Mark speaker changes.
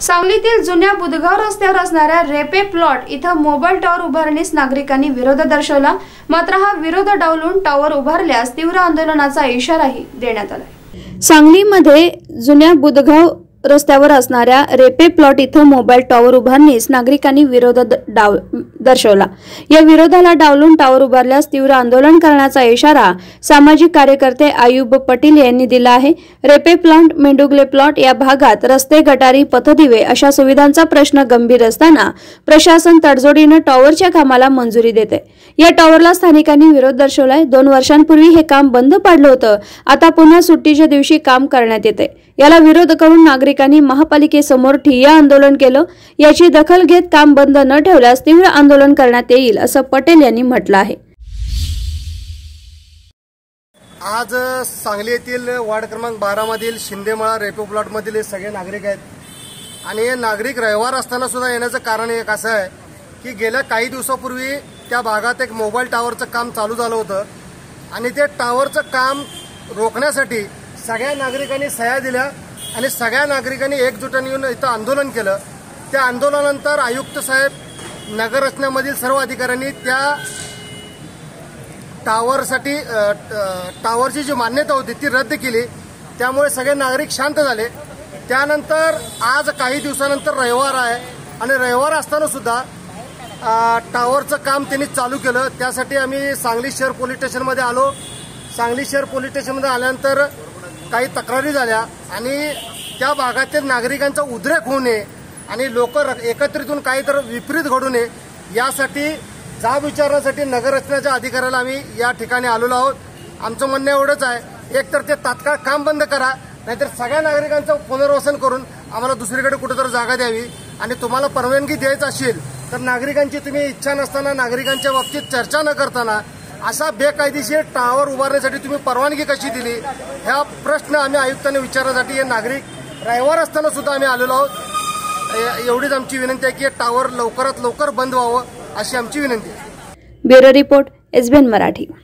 Speaker 1: सांगलीतील जुन्या बुधगाव रस्त्यावर असणाऱ्या रेपे प्लॉट इथं मोबाईल टॉवर उभारणीस नागरिकांनी विरोध दर्शवला। मात्र हा विरोध डावलून टॉवर उभारल्यास तीव्र आंदोलनाचा इशाराही देण्यात आला। सांगलीमध्ये जुन्या बुधगाव रस्त्यावर असणाऱ्या रेपे प्लॉट इथं मोबाईल टॉवर उभारणीस नागरिकांनी विरोध दर्शवला। या विरोधाला डावलून टॉवर उभारल्यास तीव्र आंदोलन करण्याचा इशारा सामाजिक कार्यकर्ते आयुब पटेल यांनी दिला आहे। रेपे प्लॉट, मेंढुगले प्लॉट या भागात रस्ते, गटारी, पथदिवे अशा सुविधांचा प्रश्न गंभीर असताना प्रशासन तडजोडीने टॉवरच्या कामाला मंजुरी देते। या टॉवरला स्थानिकांनी विरोध दर्शवलाय। 2 वर्षांपूर्वी हे काम बंद पाडलं होतं, आता पुन्हा सुट्टीच्या दिवशी काम करण्यात येते। याला विरोध करून नागरिकांनी महापालिकेसमोर ठिय्या आंदोलन केलं। याची दखल घेत काम बंद न ठेवल्यास तीव्र आंदोलन करण्यात येईल असं पटेल यांनी म्हटलं आहे।
Speaker 2: आज सांगली येथील वार्ड क्रमांक 12 मधील शिंदेमळा रेपो प्लॉट मधील सगळे नागरिक आहेत आणि हे नागरिक रविवार असताना सुद्धा येण्याचं कारण एक असं आहे की गेल्या काही दिवसापूर्वी त्या भागात एक मोबाईल टावरचं काम चालू झालं होतं आणि ते टावरचं काम रोखण्यासाठी सगळ्या नागरिकांनी सह्या दिल्या आणि सगळ्या नागरिकांनी एकजुटाने येऊन इथं आंदोलन केलं। त्या आंदोलनानंतर आयुक्त साहेब, नगर रचनेमधील सर्व अधिकाऱ्यांनी त्या टावरची जी मान्यता होती ती रद्द केली। त्यामुळे सगळे नागरिक शांत झाले। त्यानंतर आज काही दिवसानंतर रविवार आहे आणि रविवार असताना सुद्धा टावरचं काम त्यांनी चालू केलं। त्यासाठी आम्ही सांगली शहर पोलीस स्टेशनमध्ये आलो। सांगली शहर पोलीस स्टेशनमध्ये आल्यानंतर काही तक्रारी झाल्या आणि त्या भागातील नागरिकांचा उद्रेक होऊ नये आणि लोक एकत्रित होऊन काहीतरी विपरीत घडू नये यासाठी जाब विचारण्यासाठी नगर रचनेच्या अधिकाऱ्याला आम्ही या ठिकाणी आलेलो आहोत। आमचं म्हणणं एवढंच आहे, एक तर ते तात्काळ काम बंद करा, नाहीतर सगळ्या नागरिकांचं पुनर्वसन करून आम्हाला दुसरीकडे कुठेतरी जागा द्यावी आणि तुम्हाला परवानगी द्यायची असेल तर नागरिकांची तुम्ही इच्छा नसताना, नागरिकांच्या बाबतीत चर्चा न करताना असा बेकायदेशीर टावर उभारण्यासाठी तुम्ही परवानगी कशी दिली, ह्या प्रश्न आम्ही आयुक्तांना विचारण्यासाठी हे नागरिक रविवार असताना सुद्धा आम्ही आलेलो आहोत। एवढीच आमची विनंती आहे की टावर लवकरात लवकर बंद व्हावं अशी आमची विनंती आहे।
Speaker 1: Bureau report, SBN Marathi.